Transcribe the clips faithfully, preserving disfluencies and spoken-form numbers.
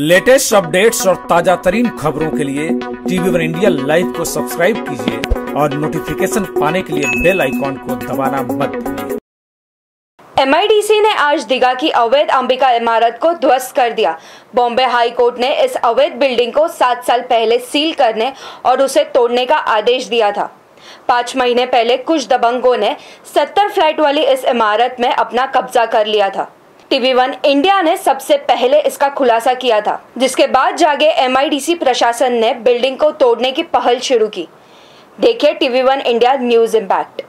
Latest updates और ताजा तरीन खबरों के लिए टीवी वन इंडिया लाइव को सब्सक्राइब कीजिए और नोटिफिकेशन पाने के लिए बेल आइकॉन को दबाना मत भूलिए। एम आई डी सी ने आज दीघा की अवैध अंबिका इमारत को ध्वस्त कर दिया। बॉम्बे हाई कोर्ट ने इस अवैध बिल्डिंग को सात साल पहले सील करने और उसे तोड़ने का आदेश दिया था। पाँच महीने पहले कुछ दबंगों ने सत्तर फ्लैट वाली इस इमारत में अपना कब्जा कर लिया था। टीवी वन इंडिया ने सबसे पहले इसका खुलासा किया था, जिसके बाद जागे एम आई डी सी प्रशासन ने बिल्डिंग को तोड़ने की पहल शुरू की। देखिए TV one India news impact.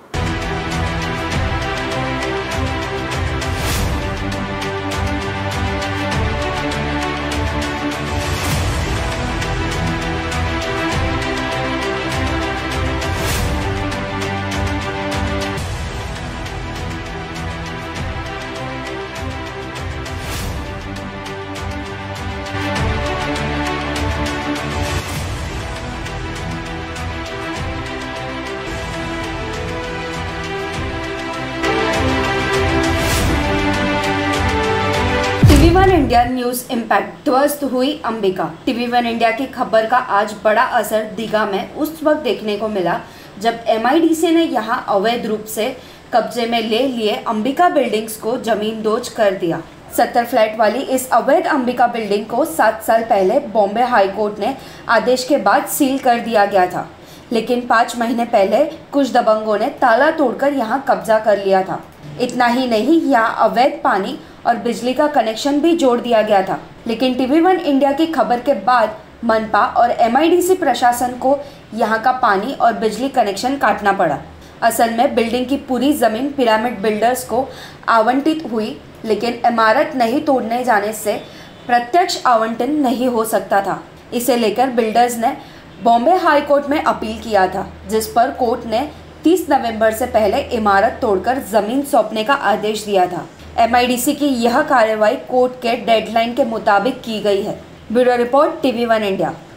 TV one India news impact. ध्वस्त हुई अंबिका। टीवी वन इंडिया की खबर का आज बड़ा असर दीघा में उस वक्त देखने को मिला जब एम आई डी सी ने यहां अवैध रूप से कब्जे में ले लिए अंबिका बिल्डिंग्स को जमींदोज कर दिया। सत्तर फ्लैट वाली इस अवैध अंबिका बिल्डिंग को सात साल पहले बॉम्बे हाई कोर्ट ने आदेश के बाद सील कर दिया गया था, लेकिन पाँच महीने पहले कुछ दबंगों ने ताला तोड़कर यहां कब्जा कर लिया था। इतना ही नहीं, यहाँ अवैध पानी और बिजली का कनेक्शन भी जोड़ दिया गया था, लेकिन टीवी वन इंडिया की खबर के बाद मनपा और एम आई डी सी प्रशासन को यहाँ का पानी और बिजली कनेक्शन काटना पड़ा। असल में बिल्डिंग की पूरी ज़मीन पिरामिड बिल्डर्स को आवंटित हुई, लेकिन इमारत नहीं तोड़ने जाने से प्रत्यक्ष आवंटन नहीं हो सकता था। इसे लेकर बिल्डर्स ने बॉम्बे हाई कोर्ट में अपील किया था, जिस पर कोर्ट ने तीस नवंबर से पहले इमारत तोड़कर जमीन सौंपने का आदेश दिया था। एम आई डी सी की यह कार्रवाई कोर्ट के डेडलाइन के मुताबिक की गई है। Bureau report TV one India.